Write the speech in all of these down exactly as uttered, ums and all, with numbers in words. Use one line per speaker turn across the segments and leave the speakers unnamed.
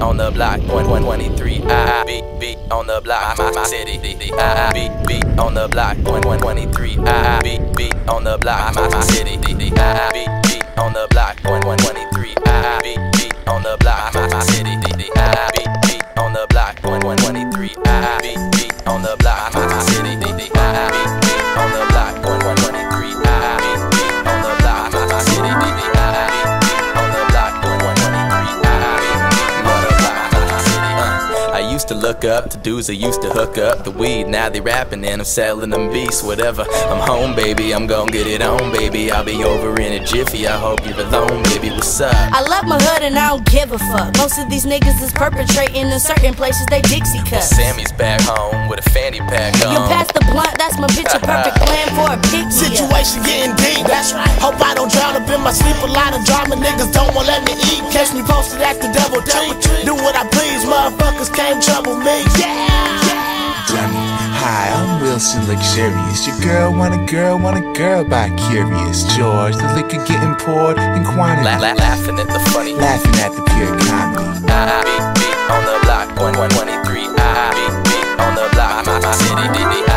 on the block, one one twenty-three. I beat beat on the block, my, my city. I beat beat on the block, one one twenty-three. I beat beat on the block, my, my city. I beat beat on the block, one one twenty-three. I beat beat on the block, my, my city. I beat beat on the block, one one twenty-three. I beat beat on the block, my, my city. I beat beat on the block, one one twenty-three. I beat beat on the block, my, my city. I beat beat on the block, one one twenty-three. I beat beat on the block, my, my city. Uh, I used to look up to dudes that used to hook up the weed. Now they rapping and I'm selling them beats, whatever. I'm home, baby, I'm gon' get it on, baby. I'll be over in a jiffy, I hope you're alone, baby, what's up?
I love my hood and I don't give a fuck. Most of these niggas is perpetrating in certain places they Dixie cuts.
Sammy's back home with a fanny pack on.
You pass the blunt, that's my picture perfect plan for a pick me
Situation
up.
getting deep, that's right. Hope I don't drown up in my sleep. A lot of drama, niggas don't wanna let me eat. Catch me posted at the Devil Tree. Do what I please, motherfuckers can't trouble me. Yeah, yeah.
Grammy. Hi, I'm Wilson Luxurious. Your girl want a girl, want a girl by Curious George. The liquor getting poured in quantity.
La la laughing at the funny,
laughing at the pure comedy.
I beat beat on the block, one one twenty-three. I beat beat on the block, my, my city. I beat beat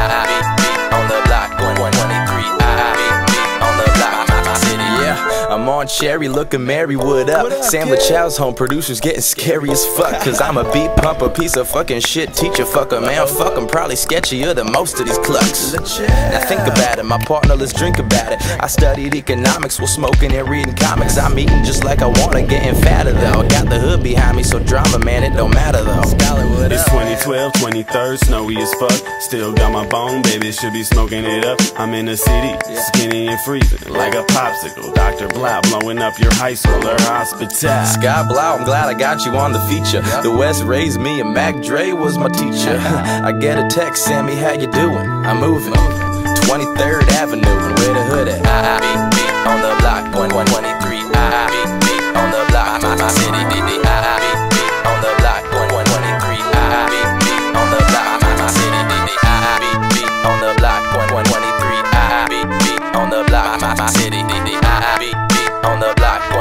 on the block, one one twenty-three. I beat beat on the block, my, my city. Yeah, I'm on Cherry, looking merry, what up? Sam LaChow's home, producers getting scary as fuck. Cause I'm a beat pumper, piece of fucking shit teacher, fucker, man, fuck, I'm probably sketchier than most of these clucks. Now think about it, my partner, let's drink about it. I studied economics while smoking and reading comics. I'm eating just like I wanna, getting fatter though. I got the hood behind me, so drama, man, it don't matter though.
It's twenty twelve, twenty-third, snowy as fuck. Still got my bone, baby, should be smoking it up. I'm in the city, skinny and freezing, like a popsicle. Doctor Blau blowing up your high school or hospital.
Scott Blau, I'm glad I got you on the feature. The West raised me and Mac Dre was my teacher. I get a text, Sammy, how you doing? I'm moving. twenty-third Avenue, and where the hood at? I beat beat on the block, one one twenty-three. I beat beat on the block, my, my city. I beat beat on the block, one one twenty-three. I beat beat on the block, my, my city. I beat beat on the block, one one twenty-three. I beat beat on the block, my, my city. I beat beat on the block.